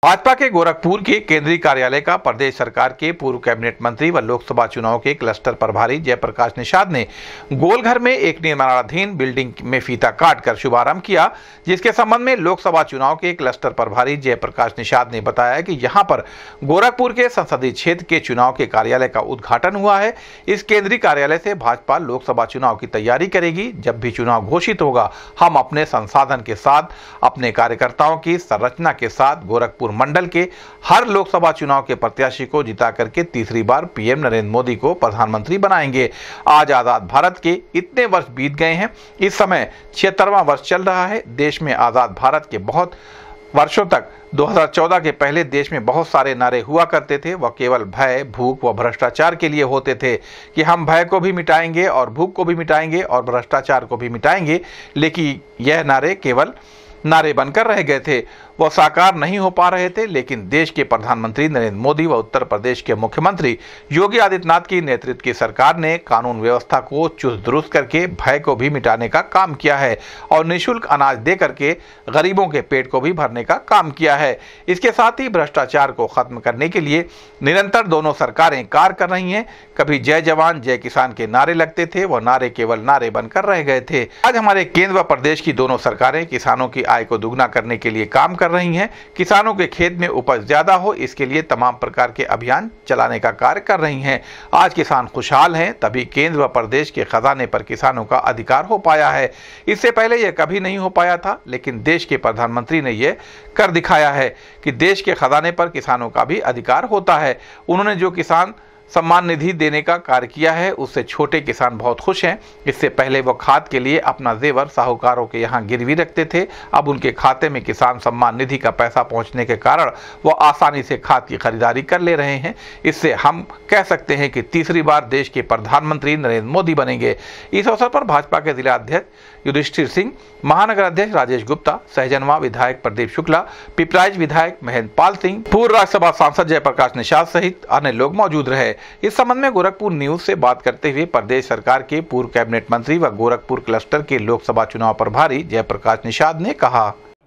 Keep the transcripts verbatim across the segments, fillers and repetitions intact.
भाजपा के गोरखपुर के केंद्रीय कार्यालय का प्रदेश सरकार के पूर्व कैबिनेट मंत्री व लोकसभा चुनाव के क्लस्टर प्रभारी जयप्रकाश निषाद ने गोलघर में एक निर्माणाधीन बिल्डिंग में फीता काटकर शुभारंभ किया, जिसके संबंध में लोकसभा चुनाव के क्लस्टर प्रभारी जयप्रकाश निषाद ने बताया कि यहां पर गोरखपुर के संसदीय क्षेत्र के चुनाव के कार्यालय का उद्घाटन हुआ है। इस केंद्रीय कार्यालय से भाजपा लोकसभा चुनाव की तैयारी करेगी। जब भी चुनाव घोषित होगा, हम अपने संसाधन के साथ, अपने कार्यकर्ताओं की संरचना के साथ गोरखपुर मंडल के हर लोकसभा चुनाव के प्रत्याशी को जिता करके तीसरी बार पीएम नरेंद्र मोदी को प्रधानमंत्री बनाएंगे। आज आजाद भारत के इतने वर्ष बीत गए हैं, इस समय छिहत्तरवां वर्ष चल रहा है। देश में आजाद भारत के बहुत वर्षों तक दो हज़ार चौदह के पहले देश में बहुत सारे नारे हुआ करते थे। वह केवल भय, भूख व भ्रष्टाचार के लिए होते थे कि हम भय को भी मिटाएंगे और भूख को भी मिटाएंगे और भ्रष्टाचार को भी मिटाएंगे, लेकिन यह नारे केवल नारे बनकर रह गए थे, वह साकार नहीं हो पा रहे थे। लेकिन देश के प्रधानमंत्री नरेंद्र मोदी व उत्तर प्रदेश के मुख्यमंत्री योगी आदित्यनाथ की नेतृत्व की सरकार ने कानून व्यवस्था को चुस्त दुरुस्त करके भय को भी मिटाने का काम किया है और निःशुल्क अनाज दे करके गरीबों के पेट को भी भरने का काम किया है। इसके साथ ही भ्रष्टाचार को खत्म करने के लिए निरंतर दोनों सरकारें कार्य कर रही हैं। कभी जय जवान जय किसान के नारे लगते थे, वह नारे केवल नारे बनकर रह गए थे। आज हमारे केंद्र व प्रदेश की दोनों सरकारें किसानों की आय को दुगना करने के लिए काम कर रही हैं। किसानों के खेत में उपज ज्यादा हो, इसके लिए तमाम प्रकार के अभियान चलाने का कार्य कर रही हैं। आज किसान खुशहाल हैं, तभी केंद्र व प्रदेश के खजाने पर किसानों का अधिकार हो पाया है। इससे पहले यह कभी नहीं हो पाया था, लेकिन देश के प्रधानमंत्री ने यह कर दिखाया है कि देश के खजाने पर किसानों का भी अधिकार होता है। उन्होंने जो किसान सम्मान निधि देने का कार्य किया है, उससे छोटे किसान बहुत खुश हैं। इससे पहले वो खाद के लिए अपना जेवर साहूकारों के यहाँ गिरवी रखते थे। अब उनके खाते में किसान सम्मान निधि का पैसा पहुंचने के कारण वो आसानी से खाद की खरीदारी कर ले रहे हैं। इससे हम कह सकते हैं कि तीसरी बार देश के प्रधानमंत्री नरेंद्र मोदी बनेंगे। इस अवसर पर भाजपा के जिला अध्यक्ष युधिष्ठिर सिंह, महानगर अध्यक्ष राजेश गुप्ता, सहजनवा विधायक प्रदीप शुक्ला, पिपराइच विधायक महेंद्र पाल सिंह, पूर्व राज्यसभा सांसद जयप्रकाश निषाद सहित अन्य लोग मौजूद रहे। इस संबंध में गोरखपुर न्यूज से बात करते हुए प्रदेश सरकार के पूर्व कैबिनेट मंत्री व गोरखपुर क्लस्टर के लोकसभा चुनाव प्रभारी जयप्रकाश निषाद ने कहा,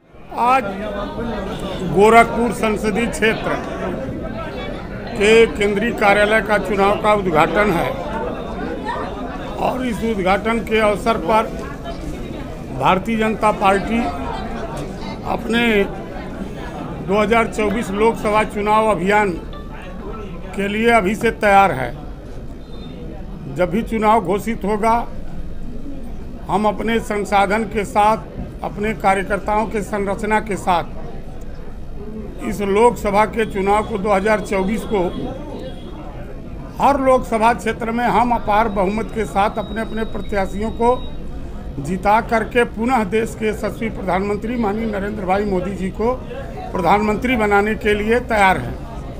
आज गोरखपुर संसदीय क्षेत्र के केंद्रीय कार्यालय का चुनाव का उद्घाटन है और इस उद्घाटन के अवसर पर भारतीय जनता पार्टी अपने दो हज़ार चौबीस लोकसभा चुनाव अभियान के लिए अभी से तैयार है। जब भी चुनाव घोषित होगा, हम अपने संसाधन के साथ, अपने कार्यकर्ताओं के संरचना के साथ इस लोकसभा के चुनाव को दो हज़ार चौबीस को हर लोकसभा क्षेत्र में हम अपार बहुमत के साथ अपने अपने प्रत्याशियों को जिता करके पुनः देश के यशस्वी प्रधानमंत्री माननीय नरेंद्र भाई मोदी जी को प्रधानमंत्री बनाने के लिए तैयार हैं।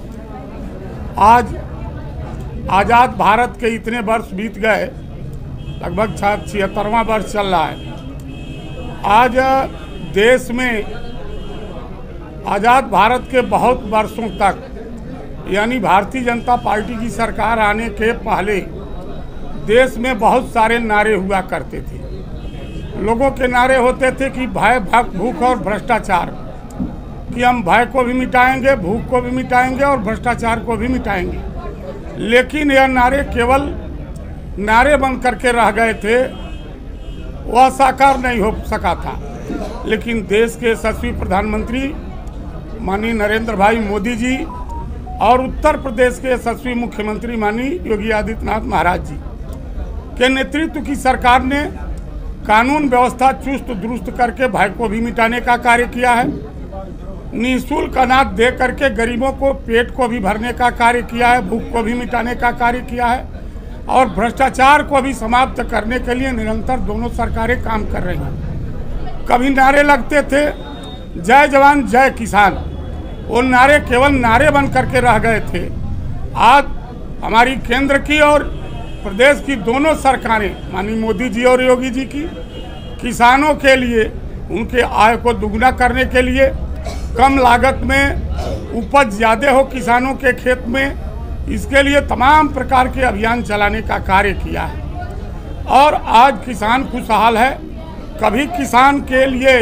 आज आज़ाद भारत के इतने वर्ष बीत गए, लगभग छिहत्तरवां वर्ष चल रहा है। आज देश में आज़ाद भारत के बहुत वर्षों तक, यानी भारतीय जनता पार्टी की सरकार आने के पहले देश में बहुत सारे नारे हुआ करते थे। लोगों के नारे होते थे कि भय, भूख और भ्रष्टाचार, कि हम भय को भी मिटाएंगे, भूख को भी मिटाएंगे और भ्रष्टाचार को भी मिटाएंगे। लेकिन यह नारे केवल नारे बन करके रह गए थे, वह साकार नहीं हो सका था। लेकिन देश के यशस्वी प्रधानमंत्री माननीय नरेंद्र भाई मोदी जी और उत्तर प्रदेश के यशस्वी मुख्यमंत्री माननीय योगी आदित्यनाथ महाराज जी के नेतृत्व की सरकार ने कानून व्यवस्था चुस्त दुरुस्त करके भय को भी मिटाने का कार्य किया है। निःशुल्क अनाज दे करके गरीबों को पेट को भी भरने का कार्य किया है, भूख को भी मिटाने का कार्य किया है और भ्रष्टाचार को भी समाप्त करने के लिए निरंतर दोनों सरकारें काम कर रही हैं। कभी नारे लगते थे जय जवान जय किसान, वो नारे केवल नारे बन करके रह गए थे। आज हमारी केंद्र की और प्रदेश की दोनों सरकारें माननीय मोदी जी और योगी जी की किसानों के लिए, उनके आय को दुगना करने के लिए, कम लागत में उपज ज़्यादा हो किसानों के खेत में, इसके लिए तमाम प्रकार के अभियान चलाने का कार्य किया है। और आज किसान खुशहाल है। कभी किसान के लिए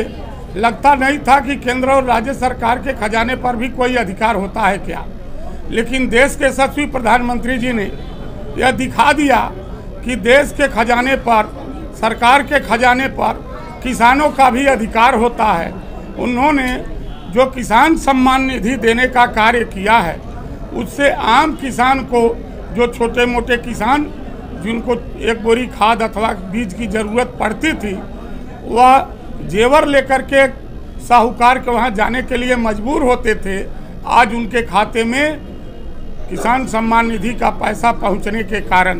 लगता नहीं था कि केंद्र और राज्य सरकार के खजाने पर भी कोई अधिकार होता है क्या। लेकिन देश के यशस्वी प्रधानमंत्री जी ने यह दिखा दिया कि देश के खजाने पर, सरकार के खजाने पर किसानों का भी अधिकार होता है। उन्होंने जो किसान सम्मान निधि देने का कार्य किया है, उससे आम किसान को, जो छोटे मोटे किसान जिनको एक बोरी खाद अथवा बीज की ज़रूरत पड़ती थी, वह जेवर लेकर के साहूकार के वहाँ जाने के लिए मजबूर होते थे, आज उनके खाते में किसान सम्मान निधि का पैसा पहुँचने के कारण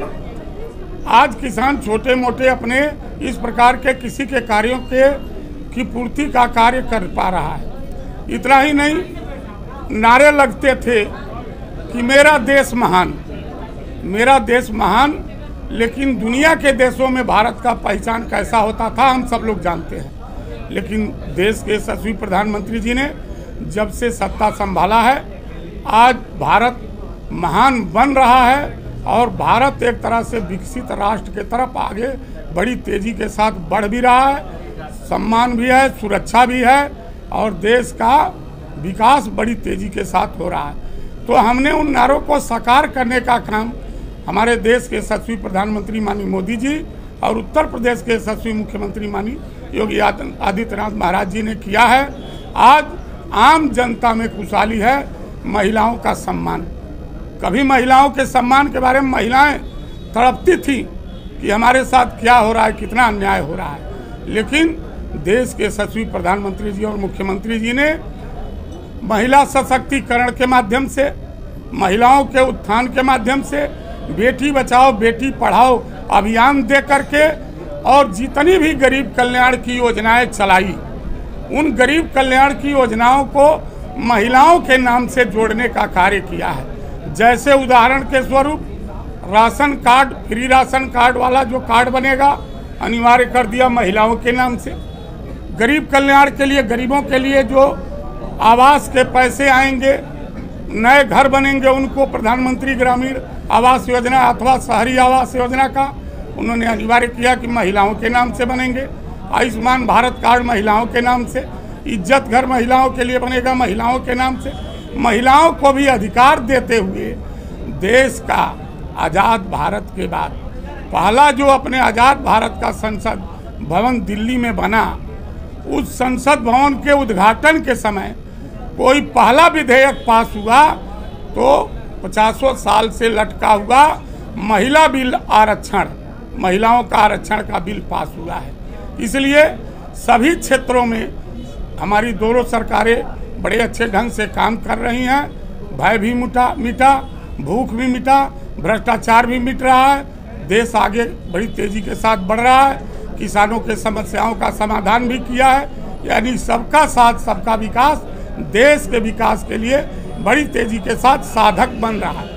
आज किसान छोटे मोटे अपने इस प्रकार के किसी के कार्यों के की पूर्ति का कार्य कर पा रहा है। इतना ही नहीं, नारे लगते थे कि मेरा देश महान, मेरा देश महान, लेकिन दुनिया के देशों में भारत का पहचान कैसा होता था हम सब लोग जानते हैं। लेकिन देश के यशस्वी प्रधानमंत्री जी ने जब से सत्ता संभाला है, आज भारत महान बन रहा है और भारत एक तरह से विकसित राष्ट्र के तरफ आगे बड़ी तेजी के साथ बढ़ भी रहा है। सम्मान भी है, सुरक्षा भी है और देश का विकास बड़ी तेजी के साथ हो रहा है। तो हमने उन नारों को साकार करने का काम हमारे देश के यशस्वी प्रधानमंत्री माननीय मोदी जी और उत्तर प्रदेश के यशस्वी मुख्यमंत्री माननीय योगी आदित्यनाथ महाराज जी ने किया है। आज आम जनता में खुशहाली है, महिलाओं का सम्मान। कभी महिलाओं के सम्मान के बारे में महिलाएं तड़पती थी कि हमारे साथ क्या हो रहा है, कितना अन्याय हो रहा है, लेकिन देश के यशस्वी प्रधानमंत्री जी और मुख्यमंत्री जी ने महिला सशक्तिकरण के माध्यम से, महिलाओं के उत्थान के माध्यम से, बेटी बचाओ बेटी पढ़ाओ अभियान दे करके और जितनी भी गरीब कल्याण की योजनाएं चलाई, उन गरीब कल्याण की योजनाओं को महिलाओं के नाम से जोड़ने का कार्य किया है। जैसे उदाहरण के स्वरूप ration card, free ration card वाला जो कार्ड बनेगा अनिवार्य कर दिया महिलाओं के नाम से। गरीब कल्याण के लिए, गरीबों के लिए जो आवास के पैसे आएंगे, नए घर बनेंगे, उनको प्रधानमंत्री ग्रामीण आवास योजना अथवा शहरी आवास योजना का उन्होंने अनिवार्य किया कि महिलाओं के नाम से बनेंगे। आयुष्मान भारत कार्ड महिलाओं के नाम से, इज्जत घर महिलाओं के लिए बनेगा महिलाओं के नाम से। महिलाओं को भी अधिकार देते हुए देश का आज़ाद भारत के बाद पहला जो अपने आज़ाद भारत का संसद भवन दिल्ली में बना, उस संसद भवन के उद्घाटन के समय कोई पहला विधेयक पास हुआ तो पचासों साल से लटका हुआ महिला बिल आरक्षण, महिलाओं का आरक्षण का बिल पास हुआ है। इसलिए सभी क्षेत्रों में हमारी दोनों सरकारें बड़े अच्छे ढंग से काम कर रही हैं। भय भी मिटा मिटा भूख भी मिटा, भ्रष्टाचार भी मिट रहा है, देश आगे बड़ी तेजी के साथ बढ़ रहा है, किसानों के समस्याओं का समाधान भी किया है। यानी सबका साथ सबका विकास देश के विकास के लिए बड़ी तेजी के साथ साधक बन रहा है।